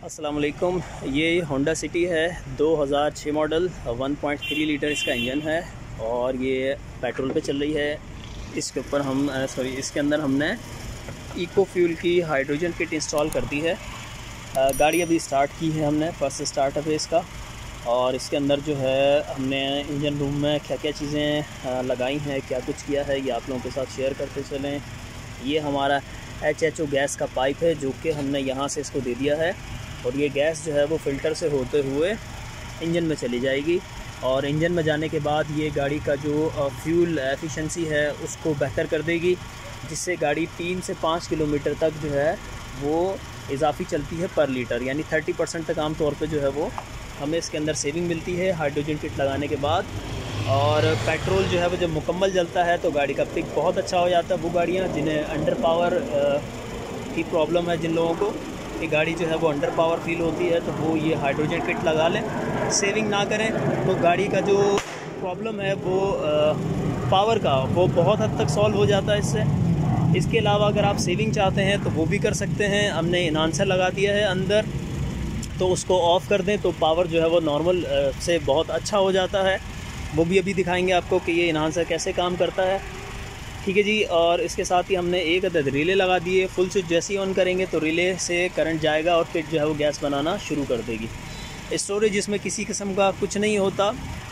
अस्सलाम वालेकुम। ये होंडा सिटी है 2006 मॉडल, 1.3 लीटर इसका इंजन है और ये पेट्रोल पे चल रही है। इसके ऊपर इसके अंदर हमने इको फ्यूल की हाइड्रोजन किट इंस्टॉल कर दी है। गाड़ी अभी स्टार्ट की है हमने, फर्स्ट स्टार्टअप है इसका। और इसके अंदर जो है हमने इंजन रूम में क्या क्या चीज़ें लगाई हैं, क्या कुछ किया है, ये आप लोगों के साथ शेयर करते चलें। ये हमारा HHO गैस का पाइप है जो कि हमने यहाँ से इसको दे दिया है और ये गैस जो है वो फ़िल्टर से होते हुए इंजन में चली जाएगी और इंजन में जाने के बाद ये गाड़ी का जो फ्यूल एफिशिएंसी है उसको बेहतर कर देगी, जिससे गाड़ी 3 से 5 किलोमीटर तक जो है वो इजाफी चलती है पर लीटर, यानी 30% तक आम तौर पे जो है वो हमें इसके अंदर सेविंग मिलती है हाइड्रोजन किट लगाने के बाद। और पेट्रोल जो है वो जब मुकम्मल जलता है तो गाड़ी का पिक बहुत अच्छा हो जाता है। वो गाड़ियाँ जिन्हें अंडर पावर की प्रॉब्लम है, जिन लोगों को कि गाड़ी जो है वो अंडर पावर फील होती है, तो वो ये हाइड्रोजन किट लगा लें। सेविंग ना करें तो गाड़ी का जो प्रॉब्लम है वो पावर का, वो बहुत हद तक सॉल्व हो जाता है इससे। इसके अलावा अगर आप सेविंग चाहते हैं तो वो भी कर सकते हैं। हमने इन्हांसर लगा दिया है अंदर, तो उसको ऑफ़ कर दें तो पावर जो है वो नॉर्मल से बहुत अच्छा हो जाता है। वो भी अभी दिखाएंगे आपको कि ये इन्हांसर कैसे काम करता है। ठीक है जी। और इसके साथ ही हमने एक अदद रिले लगा दिए। फुल स्विच जैसे ही ऑन करेंगे तो रिले से करंट जाएगा और किट जो है वो गैस बनाना शुरू कर देगी। स्टोरेज इसमें किसी किस्म का कुछ नहीं होता,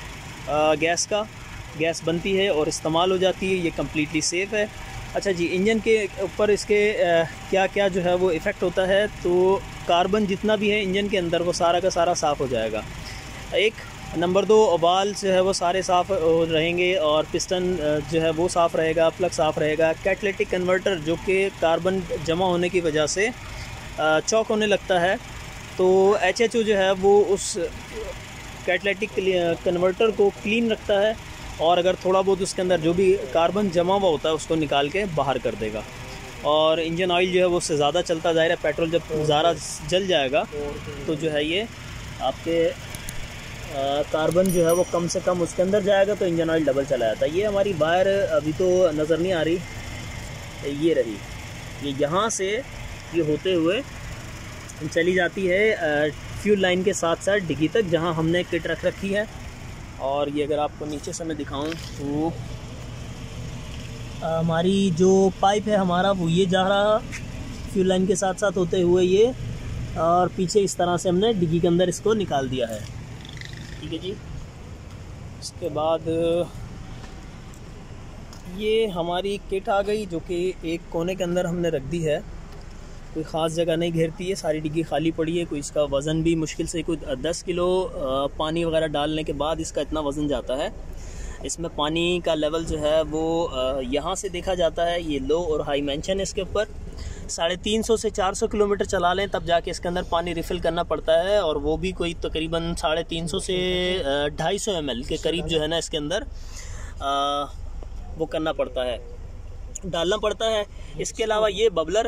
गैस बनती है और इस्तेमाल हो जाती है। ये कम्प्लीटली सेफ़ है। अच्छा जी, इंजन के ऊपर इसके क्या क्या जो है वो इफ़ेक्ट होता है, तो कार्बन जितना भी है इंजन के अंदर वो सारा का सारा साफ़ हो जाएगा। नंबर 2, ओवाल जो है वो सारे साफ़ रहेंगे और पिस्टन जो है वो साफ़ रहेगा, प्लग साफ़ रहेगा। कैटालिटिक कन्वर्टर जो कि कार्बन जमा होने की वजह से चौक होने लगता है, तो HHO जो है वो उस कैटालिटिक कन्वर्टर को क्लीन रखता है और अगर थोड़ा बहुत उसके अंदर जो भी कार्बन जमा हुआ होता है उसको निकाल के बाहर कर देगा। और इंजन ऑयल जो है वो उससे ज़्यादा चलता जाएगा। पेट्रोल जब ज़्यादा जल जाएगा तो जो है ये आपके कार्बन जो है वो कम से कम उसके अंदर जाएगा, तो इंजन ऑयल डबल चला जाता है। ये हमारी वायर अभी तो नज़र नहीं आ रही, ये रही, ये यहाँ से ये होते हुए चली जाती है फ्यूल लाइन के साथ साथ डिग्गी तक, जहाँ हमने किट रख रखी है। और ये अगर आपको नीचे से मैं दिखाऊं तो हमारी जो पाइप है हमारा वो ये जा रहा फ्यूल लाइन के साथ साथ होते हुए ये, और पीछे इस तरह से हमने डिग्गी के अंदर इसको निकाल दिया है। ठीक है जी। इसके बाद ये हमारी किट आ गई जो कि एक कोने के अंदर हमने रख दी है। कोई ख़ास जगह नहीं घेरती है, सारी डिग्गी खाली पड़ी है। कोई इसका वज़न भी मुश्किल से कोई 10 किलो पानी वगैरह डालने के बाद इसका इतना वज़न जाता है। इसमें पानी का लेवल जो है वो यहाँ से देखा जाता है। ये लो और हाई मेंशन है इसके ऊपर। 350 से 400 किलोमीटर चला लें तब जाके इसके अंदर पानी रिफ़िल करना पड़ता है, और वो भी कोई तकरीबन 350 से 250 ml के करीब जो है ना इसके अंदर वो करना पड़ता है, डालना पड़ता है। इसके अलावा ये बबलर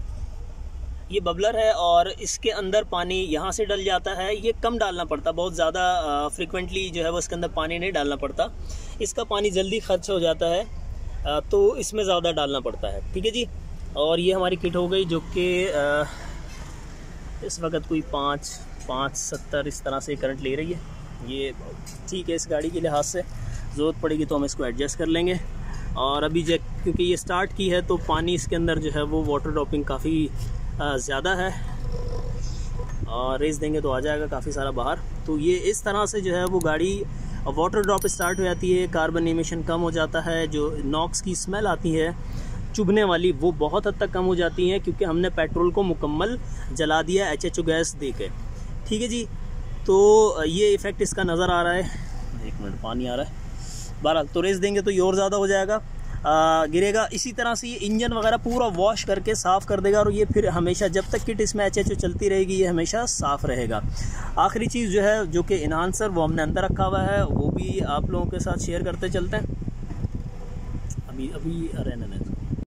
है और इसके अंदर पानी यहाँ से डल जाता है। ये कम डालना पड़ता, बहुत ज़्यादा फ्रिक्वेंटली जो है वो इसके अंदर पानी नहीं डालना पड़ता। इसका पानी जल्दी खर्च हो जाता है तो इसमें ज़्यादा डालना पड़ता है। ठीक है जी। और ये हमारी किट हो गई जो कि इस वक्त कोई 570 इस तरह से करंट ले रही है। ये ठीक है इस गाड़ी के लिहाज से, ज़रूरत पड़ेगी तो हम इसको एडजस्ट कर लेंगे। और अभी क्योंकि ये स्टार्ट की है तो पानी इसके अंदर जो है वो वाटर ड्रॉपिंग काफ़ी ज़्यादा है, और रेस देंगे तो आ जाएगा काफ़ी सारा बाहर। तो ये इस तरह से जो है वो गाड़ी वाटर ड्रॉप स्टार्ट हो जाती है, कार्बन एमिशन कम हो जाता है, जो नॉक्स की स्मेल आती है चुभने वाली वो बहुत हद तक कम हो जाती है, क्योंकि हमने पेट्रोल को मुकम्मल जला दिया HHO गैस दे के। ठीक है जी। तो ये इफ़ेक्ट इसका नज़र आ रहा है। एक मिनट, पानी आ रहा है। बहरहाल तो रेस देंगे तो ये और ज़्यादा हो जाएगा, गिरेगा। इसी तरह से ये इंजन वगैरह पूरा वॉश करके साफ़ कर देगा, और ये फिर हमेशा जब तक किट इसमें HHO चलती रहेगी ये हमेशा साफ़ रहेगा। आखिरी चीज़ जो है जो कि इन्हांसर, वो हमने अंदर रखा हुआ है, वो भी आप लोगों के साथ शेयर करते चलते हैं। अभी रहने दें।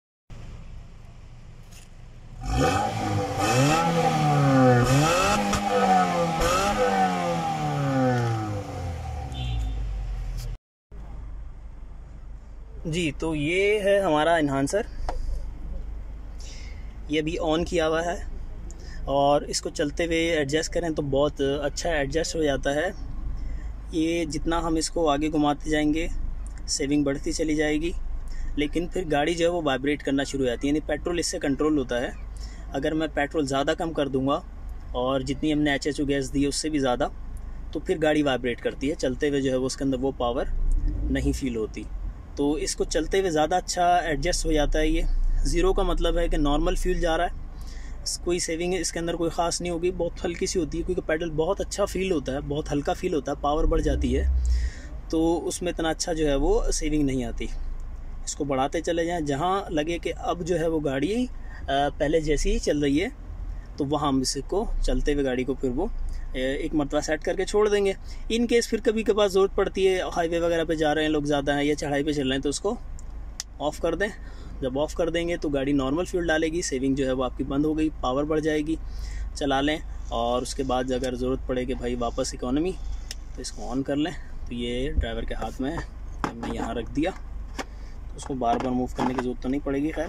जी, तो ये है हमारा इन्हांसर, ये अभी ऑन किया हुआ है। और इसको चलते हुए एडजस्ट करें तो बहुत अच्छा एडजस्ट हो जाता है। ये जितना हम इसको आगे घुमाते जाएंगे सेविंग बढ़ती चली जाएगी, लेकिन फिर गाड़ी जो है वो वाइब्रेट करना शुरू हो जाती है। यानी पेट्रोल इससे कंट्रोल होता है। अगर मैं पेट्रोल ज़्यादा कम कर दूंगा और जितनी हमने HHO गैस दी है उससे भी ज़्यादा, तो फिर गाड़ी वाइब्रेट करती है। चलते हुए जो है वो उसके अंदर वो पावर नहीं फील होती। तो इसको चलते हुए ज़्यादा अच्छा एडजस्ट हो जाता है। ये ज़ीरो का मतलब है कि नॉर्मल फ्यूल जा रहा है, कोई सेविंग इसके अंदर कोई ख़ास नहीं होगी, बहुत हल्की सी होती है, क्योंकि पेडल बहुत अच्छा फील होता है, बहुत हल्का फील होता है, पावर बढ़ जाती है, तो उसमें इतना अच्छा जो है वो सेविंग नहीं आती। इसको बढ़ाते चले जाएं, जहाँ लगे कि अब जो है वो गाड़ी पहले जैसी ही चल रही है, तो वहाँ हम इसको चलते हुए गाड़ी को फिर वो एक मरतबा सेट करके छोड़ देंगे। इन केस फिर कभी कभार ज़रूरत पड़ती है, हाईवे वगैरह पे जा रहे हैं लोग ज़्यादा हैं या चढ़ाई पे चल रहे हैं, तो उसको ऑफ़ कर दें। जब ऑफ़ कर देंगे तो गाड़ी नॉर्मल फ्यूल डालेगी, सेविंग जो है वो आपकी बंद हो गई, पावर बढ़ जाएगी, चला लें। और उसके बाद अगर ज़रूरत पड़े कि भाई वापस इकोनॉमी, तो इसको ऑन कर लें। तो ये ड्राइवर के हाथ में है, हमने यहाँ रख दिया, तो उसको बार बार मूव करने की ज़रूरत तो नहीं पड़ेगी। खैर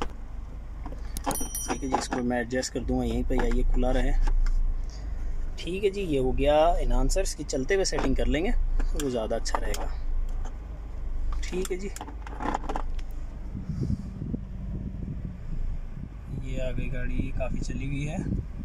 ठीक है जी, इसको मैं एडजस्ट कर दूँगा यहीं पर, या ये खुला रहे। ठीक है जी, ये हो गया एनहांसर्स की चलते हुए सेटिंग कर लेंगे तो वो ज़्यादा अच्छा रहेगा। ठीक है जी, ये आ गई गाड़ी, काफ़ी चली हुई है।